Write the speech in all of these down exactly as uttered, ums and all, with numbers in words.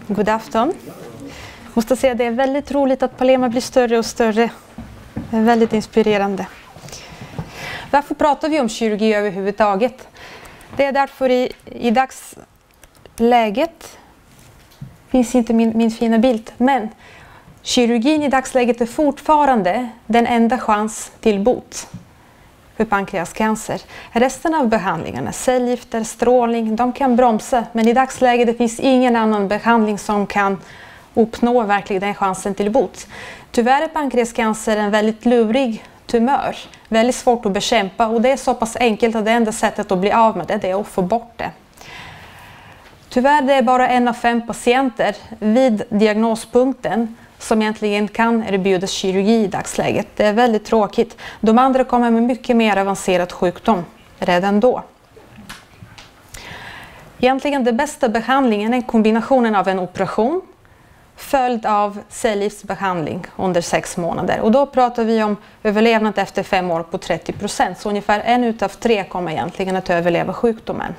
God afton. Jag måste säga att det är väldigt roligt att Palema blir större och större. Det är väldigt inspirerande. Varför pratar vi om kirurgi överhuvudtaget? Det är därför i, i dagsläget finns inte min, min fina bild, men kirurgin i dagsläget är fortfarande den enda chans till bot för pankreascancer. Resten av behandlingarna, cellgifter, strålning, de kan bromsa, men i dagsläget det finns ingen annan behandling som kan uppnå verkligen den chansen till bot. Tyvärr är pankreascancer en väldigt lurig tumör, väldigt svårt att bekämpa, och det är så pass enkelt att det enda sättet att bli av med det, det är att få bort det. Tyvärr det är bara en av fem patienter vid diagnospunkten som egentligen kan erbjudas kirurgi i dagsläget. Det är väldigt tråkigt. De andra kommer med mycket mer avancerad sjukdom redan då. Egentligen den bästa behandlingen är kombinationen av en operation följd av cellgiftsbehandling under sex månader. Och då pratar vi om överlevnad efter fem år på trettio procent. Så ungefär en utav tre kommer egentligen att överleva sjukdomen.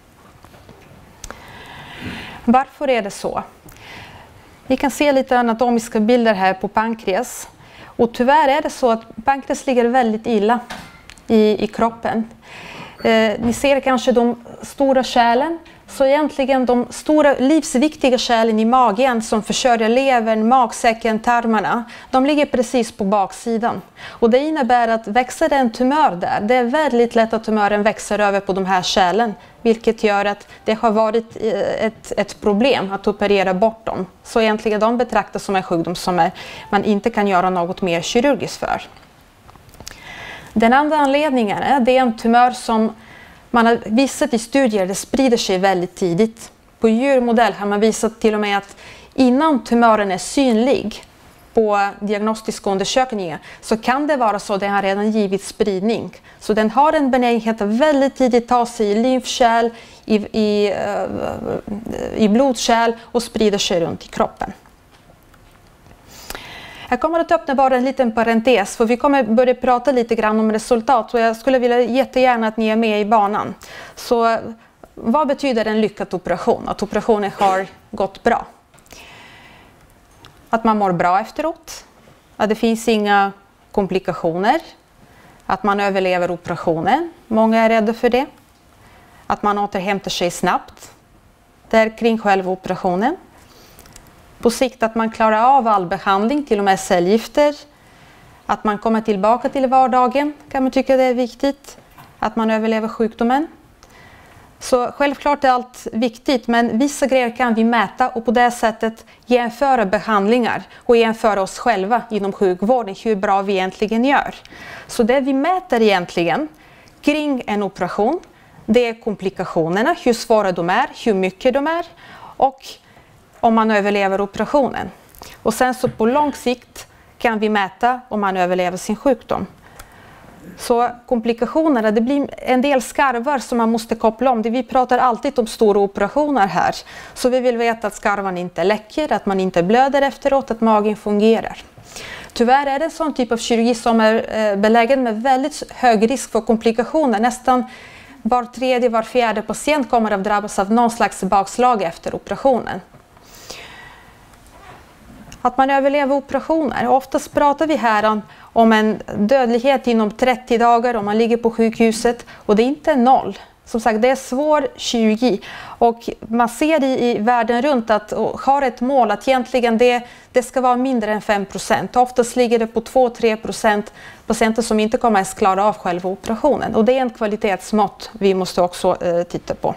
Varför är det så? Vi kan se lite anatomiska bilder här på pankreas. Och tyvärr är det så att pankreas ligger väldigt illa i, i kroppen. Eh, ni ser kanske de stora kärlen. Så egentligen de stora livsviktiga kärlen i magen som försörjer levern, magsäcken, tarmarna, de ligger precis på baksidan. Och det innebär att växer det en tumör där, det är väldigt lätt att tumören växer över på de här kärlen. Vilket gör att det har varit ett, ett problem att operera bort dem. Så egentligen de betraktas som en sjukdom som är, man inte kan göra något mer kirurgiskt för. Den andra anledningen är att det är en tumör som man har visat i studier att det sprider sig väldigt tidigt. På djurmodell har man visat till och med att innan tumören är synlig på diagnostiska undersökningar så kan det vara så att den har redan givit spridning. Så den har en benägenhet att väldigt tidigt ta sig i lymfkärl, i, i, uh, i blodkärl och sprider sig runt i kroppen. Jag kommer att öppna bara en liten parentes, för vi kommer börja prata lite grann om resultat, och jag skulle vilja jättegärna att ni är med i banan. Så vad betyder en lyckad operation? Att operationen har gått bra? Att man mår bra efteråt? Att det finns inga komplikationer? Att man överlever operationen? Många är rädda för det. Att man återhämtar sig snabbt där kring själva operationen. På sikt att man klarar av all behandling, till och med cellgifter. Att man kommer tillbaka till vardagen, kan man tycka det är viktigt. Att man överlever sjukdomen. Så självklart är allt viktigt, men vissa grejer kan vi mäta och på det sättet jämföra behandlingar och jämföra oss själva inom sjukvården, hur bra vi egentligen gör. Så det vi mäter egentligen kring en operation, det är komplikationerna, hur svåra de är, hur mycket de är och om man överlever operationen. Och sen så på lång sikt kan vi mäta om man överlever sin sjukdom. Så komplikationerna, det blir en del skarvar som man måste koppla om. Vi pratar alltid om stora operationer här. Så vi vill veta att skarvan inte läcker, att man inte blöder efteråt, att magen fungerar. Tyvärr är det en sån typ av kirurgi som är belägen med väldigt hög risk för komplikationer. Nästan var tredje, var fjärde patient kommer att drabbas av någon slags bakslag efter operationen. Att man överlever operationer. Oftast pratar vi här om, om en dödlighet inom trettio dagar om man ligger på sjukhuset, och det är inte noll. Som sagt, det är svår kirurgi, och man ser i, i världen runt att har ett mål att egentligen det, det ska vara mindre än fem procent. Oftast ligger det på två till tre procent patienter som inte kommer att klara av själva operationen, och det är en kvalitetsmått vi måste också eh, titta på.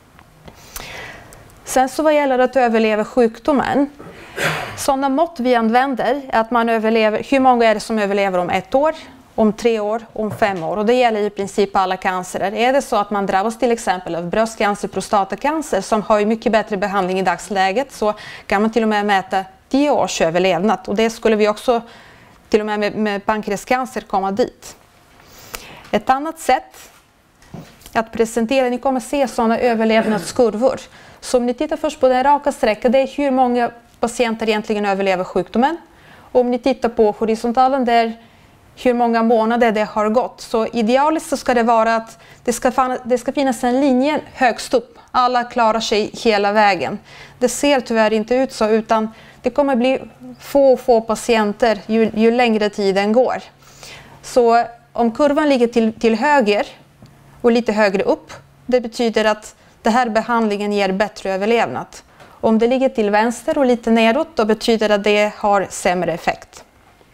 Sen så vad gäller att överleva sjukdomen, sådana mått vi använder är att man överlever, hur många är det som överlever om ett år, om tre år, om fem år, och det gäller i princip alla cancerer. Är det så att man drabbas till exempel av bröstcancer, prostatacancer som har ju mycket bättre behandling i dagsläget, så kan man till och med mäta tio års överlevnad, och det skulle vi också till och med med, med pankreascancer komma dit. Ett annat sätt att presentera, ni kommer se sådana överlevnadskurvor. Så om ni tittar först på den raka sträckan, det är hur många patienter egentligen överlever sjukdomen. Och om ni tittar på horisontalen, där hur många månader det har gått. Så idealiskt så ska det vara att det ska, det ska finnas en linje högst upp alla klarar sig hela vägen. Det ser tyvärr inte ut så, utan det kommer bli få få patienter ju, ju längre tiden går. Så om kurvan ligger till, till höger och lite högre upp, det betyder att den här behandlingen ger bättre överlevnad. Om det ligger till vänster och lite nedåt, då betyder det att det har sämre effekt.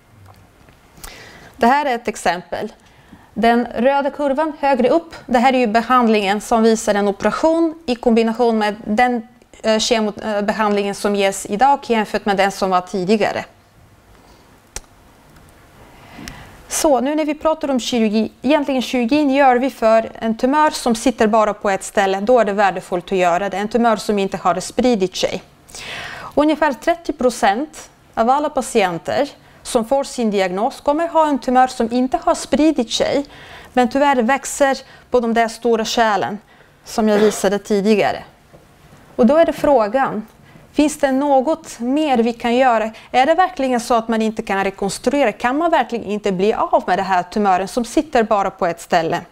Det här är ett exempel. Den röda kurvan högre upp, det här är ju behandlingen som visar en operation i kombination med den eh, kemobehandlingen som ges idag jämfört med den som var tidigare. Så nu när vi pratar om kirurgi, egentligen kirurgin gör vi för en tumör som sitter bara på ett ställe, då är det värdefullt att göra det. En tumör som inte har spridit sig. Ungefär trettio procent av alla patienter som får sin diagnos kommer ha en tumör som inte har spridit sig, men tyvärr växer på de där stora kärlen som jag visade tidigare. Och då är det frågan, finns det något mer vi kan göra? Är det verkligen så att man inte kan rekonstruera? Kan man verkligen inte bli av med den här tumören som sitter bara på ett ställe?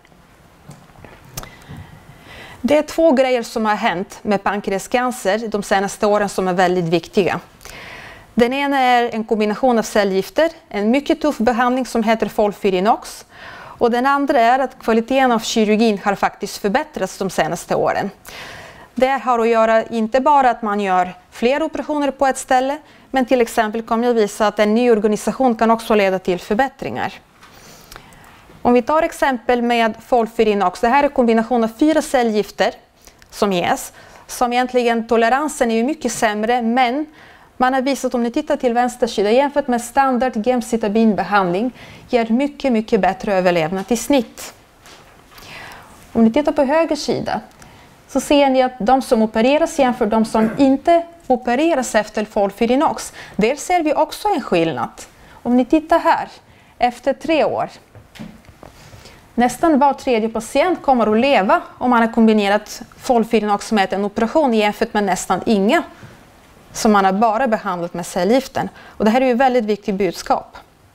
Det är två grejer som har hänt med pankreascancer de senaste åren som är väldigt viktiga. Den ena är en kombination av cellgifter, en mycket tuff behandling som heter FOLFIRINOX. Och den andra är att kvaliteten av kirurgin har faktiskt förbättrats de senaste åren. Det har att göra inte bara att man gör fler operationer på ett ställe, men till exempel kommer jag visa att en ny organisation kan också leda till förbättringar. Om vi tar exempel med FOLFIRINOX, det här är en kombination av fyra cellgifter som ges, som egentligen toleransen är ju mycket sämre, men man har visat, om ni tittar till vänster sida, jämfört med standard gemcitabinbehandling ger mycket, mycket bättre överlevnad i snitt. Om ni tittar på höger sida så ser ni att de som opereras jämför de som inte opereras efter FOLFIRINOX. Där ser vi också en skillnad. Om ni tittar här, efter tre år. Nästan var tredje patient kommer att leva om man har kombinerat FOLFIRINOX med en operation jämfört med nästan inga som man har bara behandlat med cellgiften. Och det här är ju ett väldigt viktigt budskap.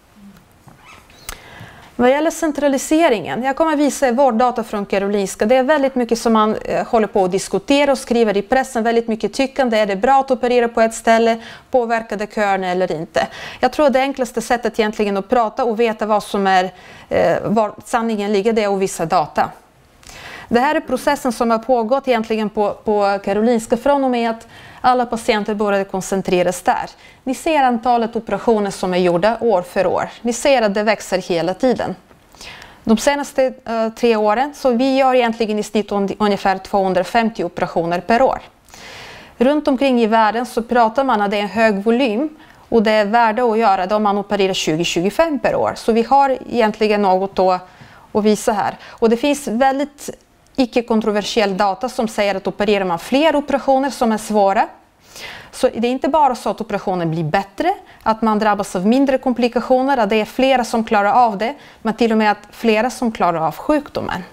Vad gäller centraliseringen, jag kommer att visa vårddata från Karolinska. Det är väldigt mycket som man eh, håller på att diskutera och skriver i pressen. Väldigt mycket tyckande. Är det bra att operera på ett ställe? Påverkar det köerna eller inte? Jag tror att det enklaste sättet egentligen att prata och veta vad som är, eh, var sanningen ligger, det är att visa data. Det här är processen som har pågått egentligen på, på Karolinska från och med att alla patienter började koncentreras där. Ni ser antalet operationer som är gjorda år för år. Ni ser att det växer hela tiden. De senaste uh, tre åren, så vi gör egentligen i snitt ungefär tvåhundrafemtio operationer per år. Runt omkring i världen så pratar man att det är en hög volym och det är värde att göra det om man opererar tjugo till tjugofem per år. Så vi har egentligen något att, att visa här. Och det finns väldigt icke-kontroversiell data som säger att opererar man fler operationer som är svåra, så det är inte bara så att operationen blir bättre, att man drabbas av mindre komplikationer, att det är flera som klarar av det, men till och med att flera som klarar av sjukdomen.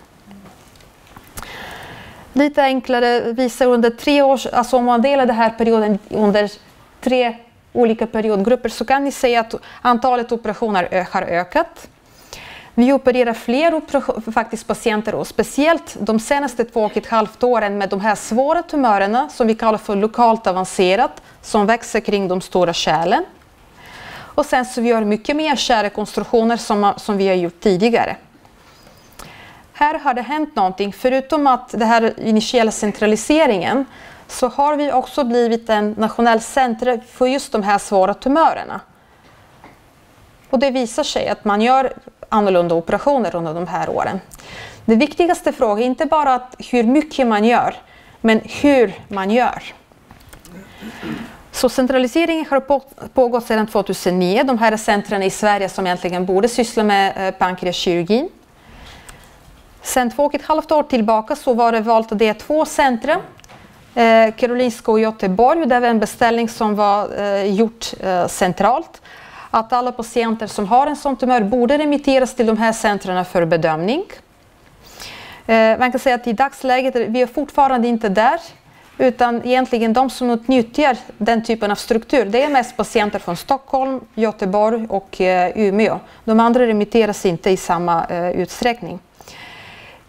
Lite enklare visar under tre år, alltså om man delar den här perioden under tre olika periodgrupper, så kan ni se att antalet operationer har ökat. Vi opererar fler faktiskt patienter, och speciellt de senaste två och ett halvt åren med de här svåra tumörerna som vi kallar för lokalt avancerat, som växer kring de stora kärlen. Och sen så vi gör mycket mer kärlrekonstruktioner som, som vi har gjort tidigare. Här har det hänt någonting, förutom att det här initiala centraliseringen, så har vi också blivit en nationell center för just de här svåra tumörerna. Och det visar sig att man gör annorlunda operationer under de här åren. Det viktigaste frågan är inte bara att hur mycket man gör, men hur man gör. Så centraliseringen har pågått sedan två tusen nio. De här är centren i Sverige som egentligen borde syssla med pankreaskirurgin. Sen två och ett halvt år tillbaka så var det valt att det är två centra. Eh, Karolinska och Göteborg, det var en beställning som var eh, gjort eh, centralt. Att alla patienter som har en sån tumör borde remitteras till de här centrarna för bedömning. Eh, man kan säga att i dagsläget vi är fortfarande inte där, utan egentligen de som utnyttjar den typen av struktur, det är mest patienter från Stockholm, Göteborg och eh, Umeå. De andra remitteras inte i samma eh, utsträckning.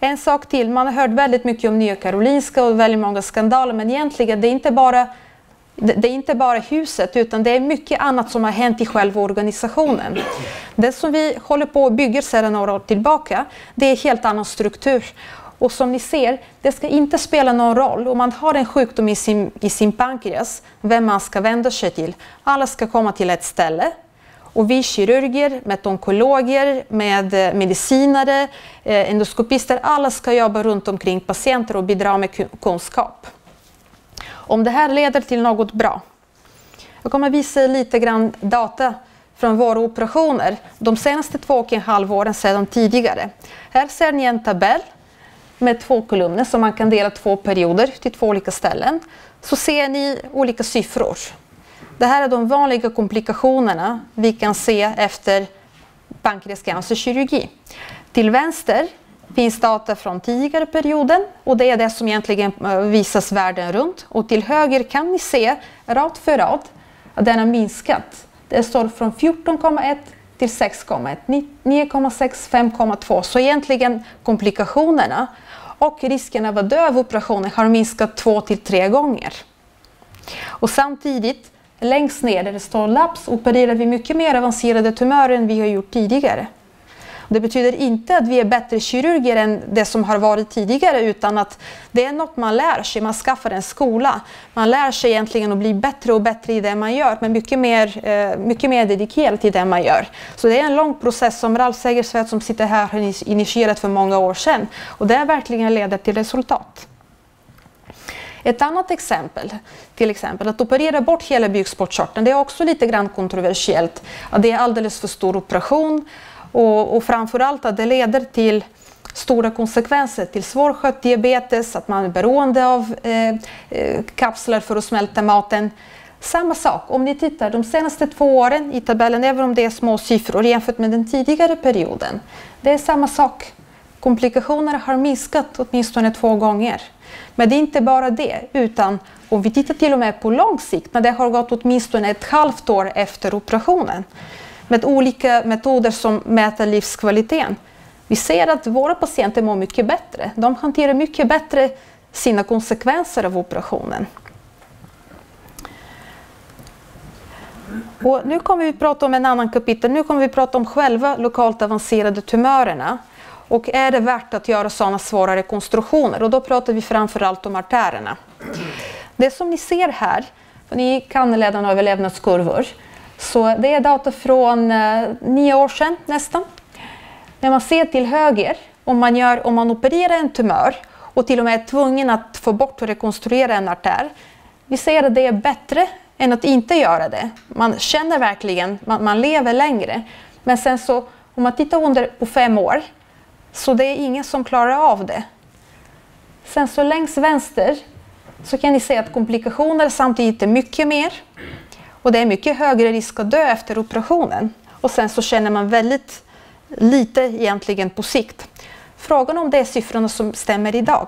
En sak till, man har hört väldigt mycket om Nya Karolinska och väldigt många skandaler, men egentligen det är inte bara det är inte bara huset, utan det är mycket annat som har hänt i själva organisationen. Det som vi håller på att bygga sedan några år tillbaka, det är helt annan struktur. Och som ni ser, det ska inte spela någon roll om man har en sjukdom i sin, i sin pankreas, vem man ska vända sig till. Alla ska komma till ett ställe. Och vi kirurger, med onkologer, med medicinare, endoskopister, alla ska jobba runt omkring patienter och bidra med kunskap. Om det här leder till något bra. Jag kommer visa lite grann data från våra operationer de senaste två och en halv åren sedan tidigare. Här ser ni en tabell med två kolumner som man kan dela två perioder till två olika ställen. Så ser ni olika siffror. Det här är de vanliga komplikationerna vi kan se efter pankreascancerkirurgi. Till vänster finns data från tidigare perioden och det är det som egentligen visas världen runt. Och till höger kan ni se rad för rad att den har minskat. Det står från fjorton komma ett till sex komma ett, nio komma sex, fem komma två. Så egentligen komplikationerna och risken av att dö av operationen har minskat två till tre gånger. Och samtidigt längst ner där det står laps opererar vi mycket mer avancerade tumörer än vi har gjort tidigare. Det betyder inte att vi är bättre kirurger än det som har varit tidigare, utan att det är något man lär sig. Man skaffar en skola. Man lär sig egentligen att bli bättre och bättre i det man gör, men mycket mer, mycket mer dedikerad till det man gör. Så det är en lång process som Ralf Segersvärd som sitter här har initierat för många år sedan. Och det verkligen leder till resultat. Ett annat exempel, till exempel att operera bort hela bukspottkörteln, det är också lite grann kontroversiellt. Att det är alldeles för stor operation. Och, och framförallt att det leder till stora konsekvenser, till svårskött diabetes, att man är beroende av eh, eh, kapslar för att smälta maten. Samma sak, om ni tittar de senaste två åren i tabellen, även om det är små siffror jämfört med den tidigare perioden. Det är samma sak. Komplikationerna har minskat åtminstone två gånger. Men det är inte bara det, utan om vi tittar till och med på lång sikt, när det har gått åtminstone ett halvt år efter operationen, med olika metoder som mäter livskvaliteten. Vi ser att våra patienter mår mycket bättre. De hanterar mycket bättre sina konsekvenser av operationen. Och nu kommer vi prata om en annan kapitel. Nu kommer vi prata om själva lokalt avancerade tumörerna. Och är det värt att göra sådana svåra rekonstruktioner? Och då pratar vi framförallt om artärerna. Det som ni ser här, för ni kan redan överlevnadskurvor, så det är data från eh, nio år sedan nästan. När man ser till höger, om man, gör, om man opererar en tumör och till och med är tvungen att få bort och rekonstruera en artär. Vi ser att det är bättre än att inte göra det. Man känner verkligen, man, man lever längre. Men sen så, om man tittar under på fem år, så det är ingen som klarar av det. Sen så längs vänster så kan ni se att komplikationer samtidigt är mycket mer. Och det är mycket högre risk att dö efter operationen. Och sen så känner man väldigt lite egentligen på sikt. Frågan om det är siffrorna som stämmer idag.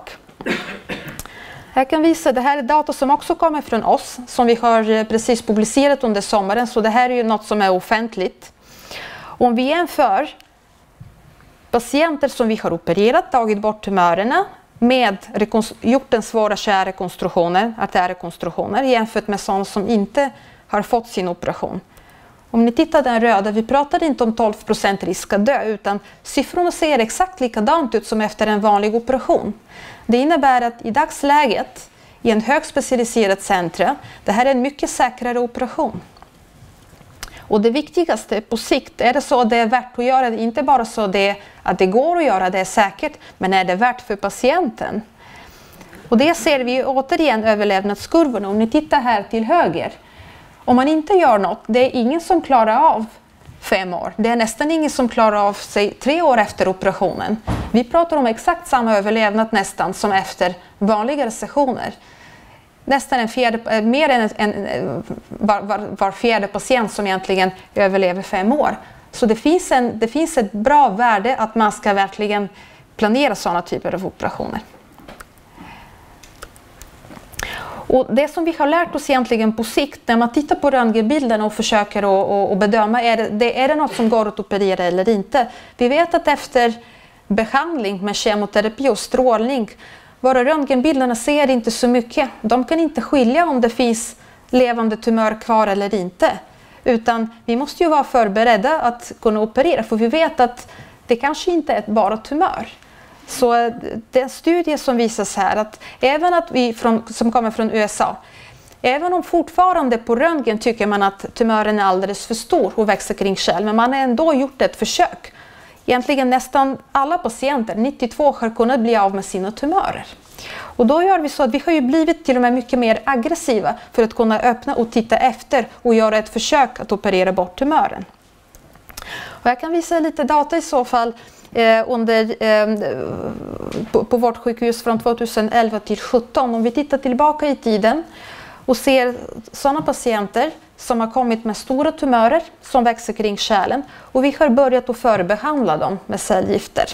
Jag kan visa, det här är data som också kommer från oss, som vi har precis publicerat under sommaren. Så det här är ju något som är offentligt. Om vi jämför patienter som vi har opererat, tagit bort tumörerna, med gjort en svåra kärrekonstruktioner, artärrekonstruktioner, jämfört med sådana som inte har fått sin operation. Om ni tittar den röda, vi pratar inte om tolv procent risk att dö, utan siffrorna ser exakt likadant ut som efter en vanlig operation. Det innebär att i dagsläget, i en högspecialiserad centra, det här är en mycket säkrare operation. Och det viktigaste på sikt, är det så att det är värt att göra det, inte bara så det, att det går att göra det är säkert, men är det värt för patienten? Och det ser vi återigen överlevnadskurvorna. Om ni tittar här till höger, om man inte gör något, det är ingen som klarar av fem år. Det är nästan ingen som klarar av sig tre år efter operationen. Vi pratar om exakt samma överlevnad nästan som efter vanliga sessioner. Nästan en fjärde, mer än en, en, var, var, var fjärde patient som egentligen överlever fem år. Så det finns, en, det finns ett bra värde att man ska verkligen planera sådana typer av operationer. Och det som vi har lärt oss egentligen på sikt, när man tittar på röntgenbilderna och försöker att, att, att bedöma, är det, är det något som går att operera eller inte. Vi vet att efter behandling med kemoterapi och strålning. Våra röntgenbilderna ser inte så mycket. De kan inte skilja om det finns levande tumör kvar eller inte. Utan vi måste ju vara förberedda att kunna operera, för vi vet att det kanske inte är bara tumör. Så det är en studie som visar här att även att vi från, som kommer från U S A, även om fortfarande på röntgen tycker man att tumören är alldeles för stor och växer kring kärl, men man har ändå gjort ett försök. Egentligen nästan alla patienter, nittiotvå, har kunnat bli av med sina tumörer. Och då gör vi så att vi har ju blivit till och med mycket mer aggressiva för att kunna öppna och titta efter och göra ett försök att operera bort tumören. Och jag kan visa lite data i så fall eh, under, eh, på, på vårt sjukhus från tjugoelva till sjutton. Om vi tittar tillbaka i tiden och ser sådana patienter som har kommit med stora tumörer som växer kring kärlen, och vi har börjat att förbehandla dem med cellgifter.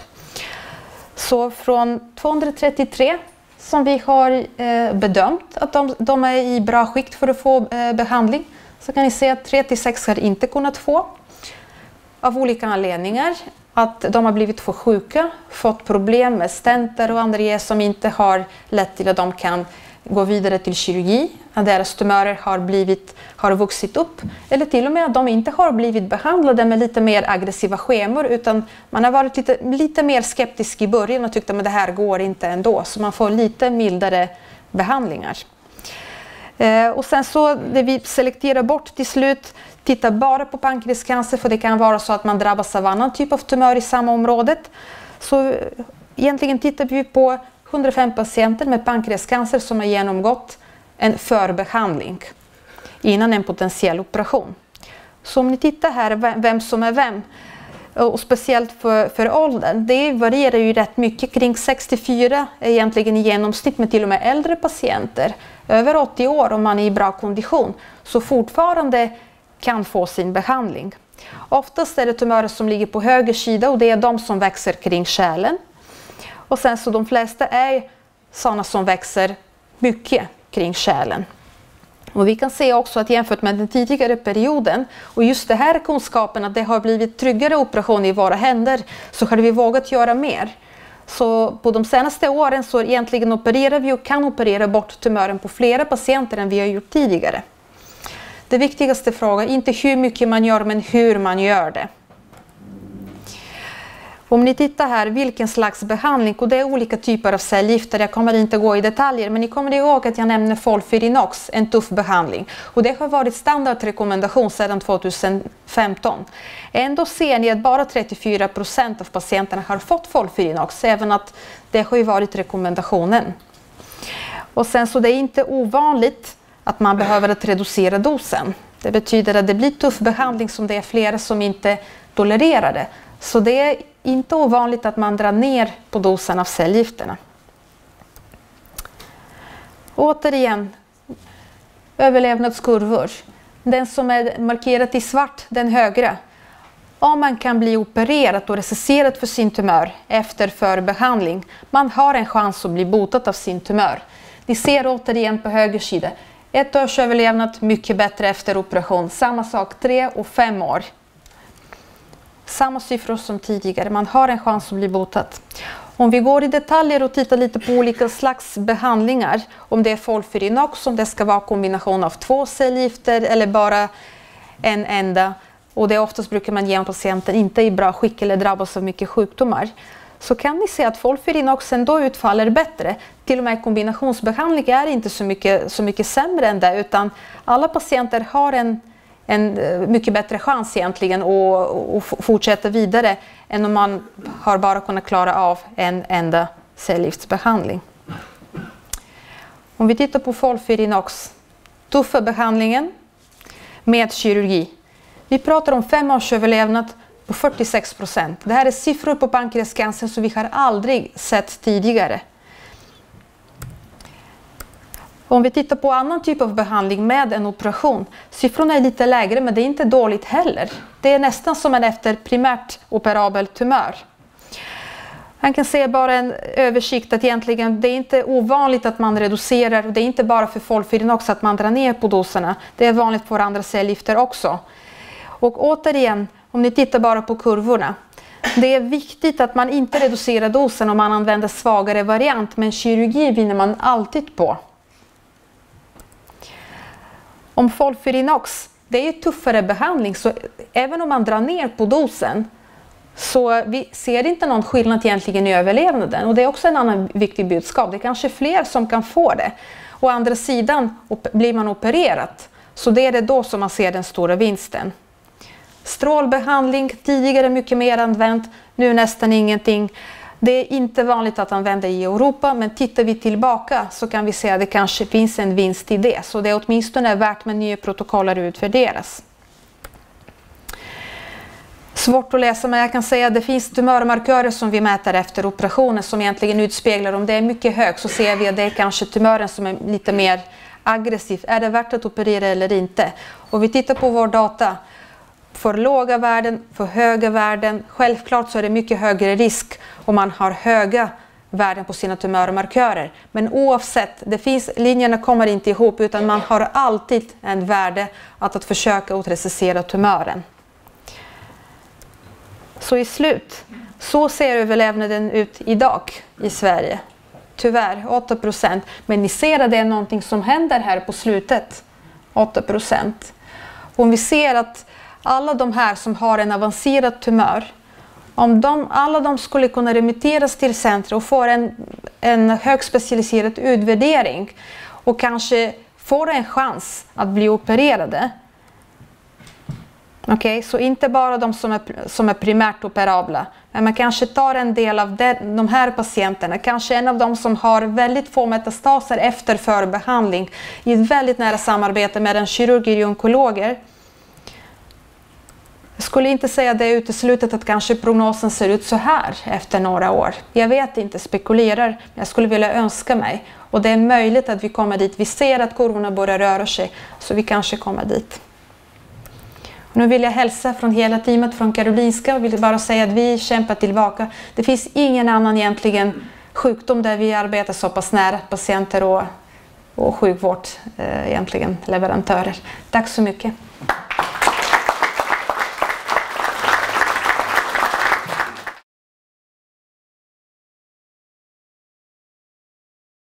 Så från tvåhundratrettiotre som vi har eh, bedömt att de, de är i bra skick för att få eh, behandling, så kan ni se att tre till sex har inte kunnat få av olika anledningar. Att de har blivit för sjuka, fått problem med stentar och andra som inte har lett till att de kan gå vidare till kirurgi, att deras tumörer har, blivit, har vuxit upp, eller till och med att de inte har blivit behandlade med lite mer aggressiva schemer, utan man har varit lite, lite mer skeptisk i början och tyckte att det här går inte ändå, så man får lite mildare behandlingar. Eh, och sen så det vi selekterar bort till slut, tittar bara på pankreascancer, för det kan vara så att man drabbas av annan typ av tumör i samma området. Så egentligen tittar vi på hundrafem patienter med pankreascancer som har genomgått en förbehandling innan en potentiell operation. Så om ni tittar här vem som är vem, och speciellt för, för åldern, det varierar ju rätt mycket. Kring sextiofyra är egentligen i genomsnitt, med till och med äldre patienter över åttio år, om man är i bra kondition, så fortfarande kan få sin behandling. Oftast är det tumörer som ligger på höger sida, och det är de som växer kring kärlen. Och sen så de flesta är sådana som växer mycket kring kärlen. Och vi kan se också att jämfört med den tidigare perioden, och just det här kunskapen att det har blivit tryggare operationer i våra händer, så har vi vågat göra mer. Så på de senaste åren så egentligen opererar vi och kan operera bort tumören på flera patienter än vi har gjort tidigare. Det viktigaste frågan är inte hur mycket man gör, men hur man gör det. Om ni tittar här vilken slags behandling, och det är olika typer av cellgifter, jag kommer inte gå i detaljer, men ni kommer ihåg att jag nämnde Folfirinox, en tuff behandling. Och det har varit standardrekommendation sedan tjugohundrafemton. Ändå ser ni att bara trettiofyra procent av patienterna har fått Folfirinox, även att det har ju varit rekommendationen. Och sen så det är inte ovanligt att man behöver att reducera dosen. Det betyder att det blir tuff behandling som det är flera som inte tolererar det. Så det är inte ovanligt att man drar ner på dosen av cellgifterna. Återigen, överlevnadskurvor. Den som är markerad i svart, den högra. Om man kan bli opererad och recenserad för sin tumör efter förbehandling, man har en chans att bli botad av sin tumör. Ni ser återigen på höger sida. Ett års överlevnad, mycket bättre efter operation. Samma sak, tre och fem år. Samma siffror som tidigare, man har en chans att bli botad. Om vi går i detaljer och tittar lite på olika slags behandlingar, om det är Folfirinox, om det ska vara kombination av två cellgifter eller bara en enda, och det oftast brukar man ge om patienten inte är i bra skick eller drabbas av mycket sjukdomar, så kan ni se att Folfirinox ändå utfaller bättre. Till och med kombinationsbehandling är inte så mycket, så mycket sämre än det, utan alla patienter har en en mycket bättre chans egentligen att fortsätta vidare än om man har bara kunnat klara av en enda cellgiftsbehandling. Om vi tittar på Folfirinox, tuffa behandlingen med kirurgi. Vi pratar om fem års överlevnad på fyrtiosex procent. Det här är siffror på pankreascancer som vi har aldrig sett tidigare. Om vi tittar på annan typ av behandling med en operation, siffrorna är lite lägre, men det är inte dåligt heller. Det är nästan som en efter primärt operabel tumör. Man kan se bara en översikt att egentligen det är inte ovanligt att man reducerar, det är inte bara för Folfirinox att man drar ner på doserna, det är vanligt för andra cellgifter också. Och återigen, om ni tittar bara på kurvorna, Det är viktigt att man inte reducerar dosen om man använder svagare variant, men kirurgi vinner man alltid på. Om Folfirinox, det är tuffare behandling, så även om man drar ner på dosen så vi ser inte någon skillnad egentligen i överlevnaden. Och det är också en annan viktig budskap. Det är kanske fler som kan få det. Å andra sidan blir man opererat, så det är det då som man ser den stora vinsten. Strålbehandling, tidigare mycket mer använt, nu nästan ingenting. Det är inte vanligt att använda i Europa, men tittar vi tillbaka så kan vi se att det kanske finns en vinst i det. Så det är åtminstone värt med nya protokoller utvärderas. Svårt att läsa, men jag kan säga att det finns tumörmarkörer som vi mäter efter operationen som egentligen utspeglar om det är mycket högt, så ser vi att det är kanske tumören som är lite mer aggressiv. Är det värt att operera eller inte? Och vi tittar på vår data. För låga värden, för höga värden, självklart så är det mycket högre risk om man har höga värden på sina tumörmarkörer. Men oavsett, det finns, linjerna kommer inte ihop, utan man har alltid en värde att, att försöka utrecessera tumören. Så i slut, så ser överlevnaden ut idag i Sverige. Tyvärr åtta procent, men ni ser att det är någonting som händer här på slutet. åtta procent. Om vi ser att alla de här som har en avancerad tumör, om de, alla de skulle kunna remitteras till centrum och få en, en högspecialiserad utvärdering och kanske får en chans att bli opererade. Okej, okay, så inte bara de som är, som är primärt operabla, men man kanske tar en del av de, de här patienterna, kanske en av dem som har väldigt få metastaser efter förbehandling, i ett väldigt nära samarbete med en kirurger och onkologer. Jag skulle inte säga att det är uteslutet att kanske prognosen ser ut så här efter några år. Jag vet inte, spekulerar, men jag skulle vilja önska mig. Och det är möjligt att vi kommer dit. Vi ser att kurvorna börjar röra sig, så vi kanske kommer dit. Och nu vill jag hälsa från hela teamet från Karolinska och vill bara säga att vi kämpar tillbaka. Det finns ingen annan egentligen sjukdom där vi arbetar så pass nära patienter och, och sjukvård, eh, egentligen leverantörer. Tack så mycket.